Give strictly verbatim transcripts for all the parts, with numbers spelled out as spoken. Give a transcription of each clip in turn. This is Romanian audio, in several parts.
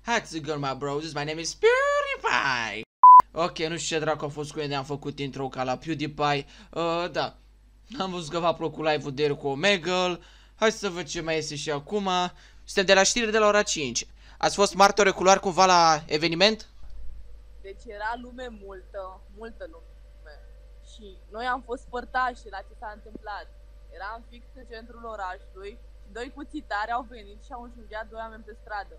How's it going, my bros? My name is PewDiePie. Ok, nu știu ce dracu a fost cu ele, am făcut intro ca la PewDiePie. Uh, da. Am văzut că v-a plăcut live-ul de ieri cu Omegle. Hai să văd ce mai este și acum. Suntem de la știri de la ora cinci. Ați fost martori oculari cumva la eveniment? Deci era lume multă, multă lume. Și noi am fost părtași la ce s-a întâmplat. Eram fix în centrul orașului și doi cuțitari au venit și au înjunghiat doi oameni pe stradă.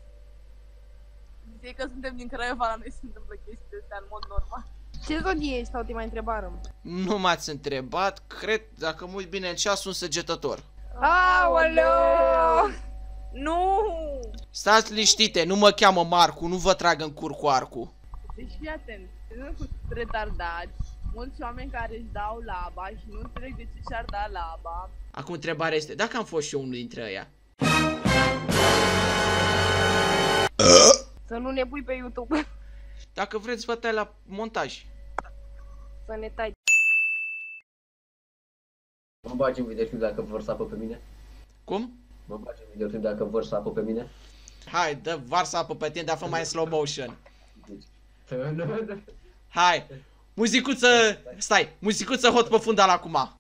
Zice că suntem din Craiova, la noi se întâmplă chestii astea în mod normal. Ce zodie ești sau te mai întrebarăm? Nu m-ați întrebat, cred, dacă mă uit bine în ceas, un săgetător. Aoleu! Nu! Stați liniștite, nu mă cheamă Marcu, nu vă trag în cur cu arcul. Deci fii atent, sunt cu retardați, mulți oameni care își dau laba și nu înțeleg de ce și-ar da laba. Acum întrebarea este, dacă am fost și eu unul dintre ăia? Să nu ne pui pe YouTube. Dacă vreți, vă tai la montaj. Să ne tai. Mă bagi în videoclip dacă vor să apă pe mine? Cum? Mă bagi în videoclip dacă vor să apă pe mine? Hai, dă varsă apă pe tine, dar fă mai în slow motion. Deci... Hai, muzicuță, stai, muzicuță hot pe fundal acum.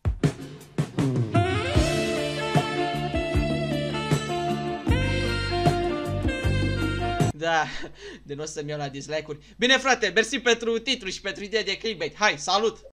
Da, de nu o să-mi iau la dislike-uri. Bine frate, mersi pentru titlu și pentru ideea de clickbait. Hai, salut!